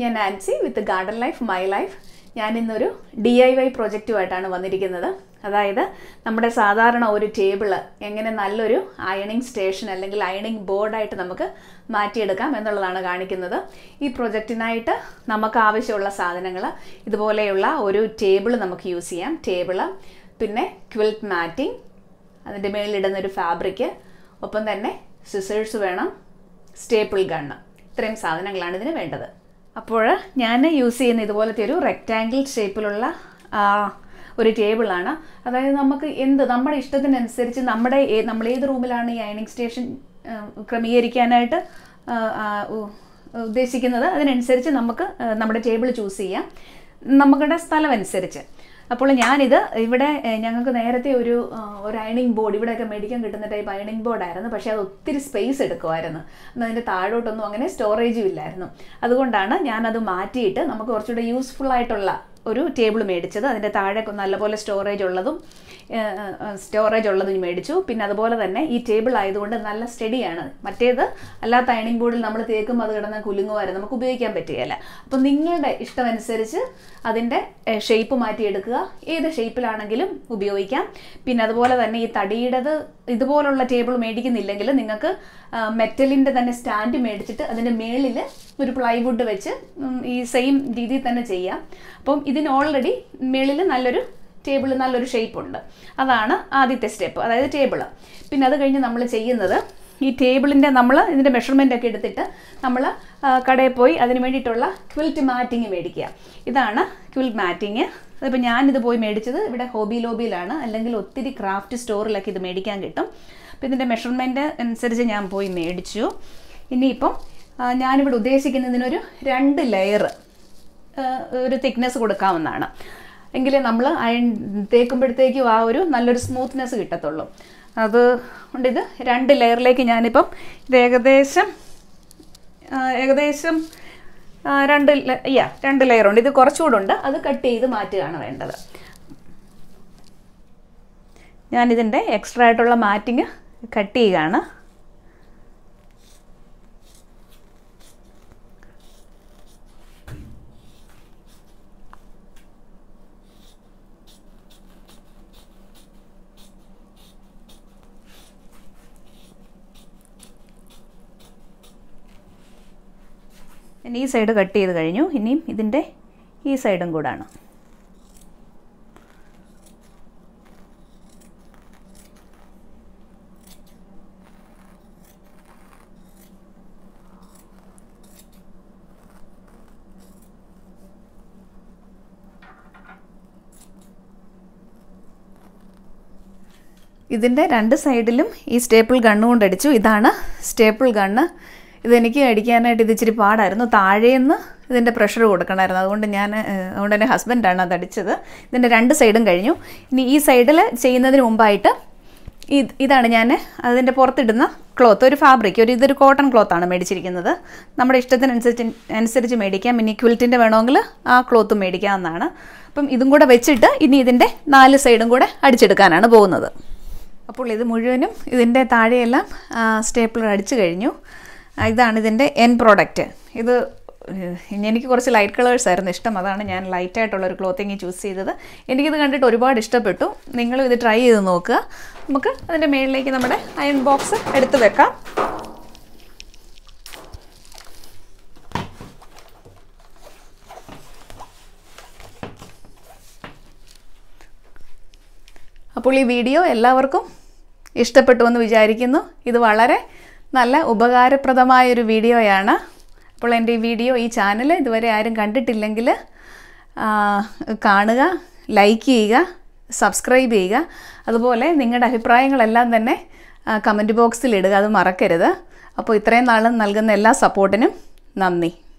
ഞാൻ Nancy with garden life my life. ഞാൻ ഇന്നൊരു DIY പ്രൊജക്റ്റുമായിട്ടാണ് വന്നിരിക്കുന്നത്. അതായത് നമ്മുടെ സാധാരണ ഒരു ടേബിള് എങ്ങനെ നല്ലൊരു അയണിങ് സ്റ്റേഷൻ അല്ലെങ്കിൽ അയണിങ് ബോർഡായിട്ട് നമുക്ക് മാറ്റിയെടുക്കാം എന്നുള്ളതാണ് കാണിക്കുന്നത്. ഈ പ്രൊജക്റ്റിനായിട്ട് നമുക്ക് ആവശ്യമുള്ള സാധനങ്ങൾ ഇതുപോലെയുള്ള ഒരു ടേബിൾ നമുക്ക് യൂസ് ചെയ്യാം. ടേബിള്, പിന്നെ ക്വിൽറ്റ് മാറ്റിംഗ്, അതിൻ്റെ മേളിലിടുന്നൊരു ഫാബ്രിക്, ഒപ്പം തന്നെ സിസേഴ്സ് വേണം, സ്റ്റേപ്പിൾ ഗണ്ണ്. ഇത്രയും സാധനങ്ങളാണ് ഇതിന് വേണ്ടത്. അപ്പോൾ ഞാൻ യൂസ് ചെയ്യുന്ന ഇതുപോലത്തെ ഒരു റെക്റ്റാങ്കിൾ ഷേപ്പിലുള്ള ഒരു ടേബിളാണ്. അതായത് നമുക്ക് നമ്മുടെ ഇഷ്ടത്തിനനുസരിച്ച് നമ്മൾ ഏത് റൂമിലാണ് ഈ അയണിങ് സ്റ്റേഷൻ ക്രമീകരിക്കാനായിട്ട് ഉദ്ദേശിക്കുന്നത് അതിനനുസരിച്ച് നമുക്ക് നമ്മുടെ ടേബിൾ ചൂസ് ചെയ്യാം, നമ്മുടെ സ്ഥലം അനുസരിച്ച്. അപ്പോൾ ഞാനിത് ഇവിടെ ഞങ്ങൾക്ക് നേരത്തെ ഒരു അയണിങ് ബോർഡ് ഇവിടെയൊക്കെ മേടിക്കാൻ കിട്ടുന്ന ടൈപ്പ് അയണിങ് ബോർഡായിരുന്നു. പക്ഷേ അത് ഒത്തിരി സ്പേസ് എടുക്കുമായിരുന്നു. അതിൻ്റെ താഴോട്ടൊന്നും അങ്ങനെ സ്റ്റോറേജും ഇല്ലായിരുന്നു. അതുകൊണ്ടാണ് ഞാനത് മാറ്റിയിട്ട് നമുക്ക് കുറച്ചുകൂടെ യൂസ്ഫുൾ ആയിട്ടുള്ള ഒരു ടേബിൾ മേടിച്ചത്. അതിൻ്റെ താഴെ നല്ലപോലെ സ്റ്റോറേജ് ഉള്ളതും മേടിച്ചു. പിന്നെ അതുപോലെ തന്നെ ഈ ടേബിൾ ആയതുകൊണ്ട് നല്ല സ്റ്റഡിയാണ്. മറ്റേത് അല്ലാത്ത അയണിങ് ബോർഡിൽ നമ്മൾ തേക്കുമ്പോൾ അത് കിടന്ന് കുലുങ്ങുമായിരുന്നു, നമുക്ക് ഉപയോഗിക്കാൻ പറ്റുകയില്ല. അപ്പം നിങ്ങളുടെ ഇഷ്ടമനുസരിച്ച് അതിൻ്റെ ഷേപ്പ് മാറ്റിയെടുക്കുക, ഏത് ഷേപ്പിലാണെങ്കിലും ഉപയോഗിക്കാം. പിന്നെ അതുപോലെ തന്നെ ഈ തടിയുടേത് ഇതുപോലുള്ള ടേബിൾ മേടിക്കുന്നില്ലെങ്കിൽ നിങ്ങൾക്ക് മെറ്റലിൻ്റെ തന്നെ സ്റ്റാൻഡ് മേടിച്ചിട്ട് അതിൻ്റെ മേളിൽ ഒരു പ്ലൈവുഡ് വെച്ച് ഈ സെയിം രീതിയിൽ തന്നെ ചെയ്യാം. അപ്പം ഇതിന് ഓൾറെഡി മേളിൽ നല്ലൊരു ഷേപ്പ് ഉണ്ട്. അതാണ് ആദ്യത്തെ സ്റ്റെപ്പ്, അതായത് ടേബിള്. പിന്നെ അത് കഴിഞ്ഞ് നമ്മൾ ചെയ്യുന്നത് ഈ ടേബിളിൻ്റെ ഇതിൻ്റെ മെഷർമെൻ്റ് ഒക്കെ എടുത്തിട്ട് നമ്മൾ കടയിൽ പോയി അതിന് വേണ്ടിയിട്ടുള്ള ക്വിൽറ്റ് മാറ്റിങ് മേടിക്കുക. ഇതാണ് ക്വിൽറ്റ് മാറ്റിങ്. അതിപ്പോൾ ഞാനിത് പോയി മേടിച്ചത് ഇവിടെ ഹോബി ലോബിയിലാണ്, അല്ലെങ്കിൽ ഒത്തിരി ക്രാഫ്റ്റ് സ്റ്റോറിലൊക്കെ ഇത് മേടിക്കാൻ കിട്ടും. അപ്പോൾ ഇതിൻ്റെ മെഷർമെൻറ്റ് അനുസരിച്ച് ഞാൻ പോയി മേടിച്ചു. ഇനിയിപ്പം ഞാനിവിടെ ഉദ്ദേശിക്കുന്നതിനൊരു 2 ലെയർ ഒരു തിക്നെസ് കൊടുക്കാവുന്നതാണ്. എങ്കിലേ നമ്മൾ തേക്കുമ്പോഴത്തേക്കും ആ ഒരു നല്ലൊരു സ്മൂത്ത്നെസ് കിട്ടത്തുള്ളൂ. അതുകൊണ്ട് ഇത് 2 ലെയറിലേക്ക് ഞാനിപ്പം ഇത് ഏകദേശം 2 ലെയറുണ്ട്. ഇത് കുറച്ചുകൂടെ ഉണ്ട്, അത് കട്ട് ചെയ്ത് മാറ്റുകയാണ് വേണ്ടത്. ഞാനിതിൻ്റെ എക്സ്ട്രാ ആയിട്ടുള്ള മാറ്റിങ് കട്ട് ചെയ്യുകയാണ്. ഇനി ഈ സൈഡ് കട്ട് ചെയ്ത് കഴിഞ്ഞു. ഇനിയും ഇതിൻ്റെ ഈ സൈഡും കൂടാണ്. ഇതിൻ്റെ 2 സൈഡിലും ഈ സ്റ്റേപ്പിൾ ഗണ്ണ് കൊണ്ട് അടിച്ചു. ഇതാണ് സ്റ്റേപ്പിൾ ഗണ്ണ്. ഇതെനിക്ക് അടിക്കാനായിട്ട് ഇത് ഇച്ചിരി പാടായിരുന്നു. താഴേന്ന് ഇതിൻ്റെ പ്രഷർ കൊടുക്കണമായിരുന്നു. അതുകൊണ്ട് എൻ്റെ ഹസ്ബൻഡാണ് അത് അടിച്ചത്. ഇതിൻ്റെ 2 സൈഡും കഴിഞ്ഞു. ഇനി ഈ സൈഡിൽ ചെയ്യുന്നതിന് മുമ്പായിട്ട് ഇതാണ് ഞാൻ അതിൻ്റെ പുറത്തിടുന്ന ക്ലോത്ത്, ഒരു ഫാബ്രിക്, ഇതൊരു കോട്ടൺ ക്ലോത്താണ് മേടിച്ചിരിക്കുന്നത്. നമ്മുടെ ഇഷ്ടത്തിനനുസരിച്ച് മേടിക്കാം. ഇനി ക്വിൽറ്റിൻ്റെ വേണമെങ്കിൽ ആ ക്ലോത്തും മേടിക്കാവുന്നതാണ്. അപ്പം ഇതും കൂടെ വെച്ചിട്ട് ഇനി ഇതിൻ്റെ 4 സൈഡും കൂടെ അടിച്ചെടുക്കാനാണ് പോകുന്നത്. അപ്പോൾ ഇത് മുഴുവനും ഇതിൻ്റെ താഴെയെല്ലാം സ്റ്റേപ്പിളർ അടിച്ചു കഴിഞ്ഞു. ഇതാണ് ഇതിൻ്റെ എൻ പ്രോഡക്റ്റ്. ഇത് എനിക്ക് കുറച്ച് ലൈറ്റ് കളേഴ്സ് ആയിരുന്നു ഇഷ്ടം, അതാണ് ഞാൻ ലൈറ്റായിട്ടുള്ളൊരു ക്ലോത്തിങ് ചൂസ് ചെയ്തത്. എനിക്കിത് കണ്ടിട്ട് ഒരുപാട് ഇഷ്ടപ്പെട്ടു. നിങ്ങളും ഇത് ട്രൈ ചെയ്ത് നോക്കുക. നമുക്ക് അതിൻ്റെ മുകളിലേക്ക് നമ്മുടെ അയൺ ബോക്സ് എടുത്ത് വെക്കാം. അപ്പോൾ ഈ വീഡിയോ എല്ലാവർക്കും ഇഷ്ടപ്പെട്ടു എന്ന് വിചാരിക്കുന്നു. ഇത് വളരെ നല്ല ഉപകാരപ്രദമായൊരു വീഡിയോയാണ്. അപ്പോൾ എൻ്റെ ഈ ചാനൽ ഇതുവരെ ആരും കണ്ടിട്ടില്ലെങ്കിൽ കാണുക, ലൈക്ക് ചെയ്യുക, സബ്സ്ക്രൈബ് ചെയ്യുക. അതുപോലെ നിങ്ങളുടെ അഭിപ്രായങ്ങളെല്ലാം തന്നെ കമൻറ്റ് ബോക്സിൽ ഇടുക, അത് മറക്കരുത്. അപ്പോൾ ഇത്രയും നാളും നൽകുന്ന എല്ലാ സപ്പോർട്ടിനും നന്ദി.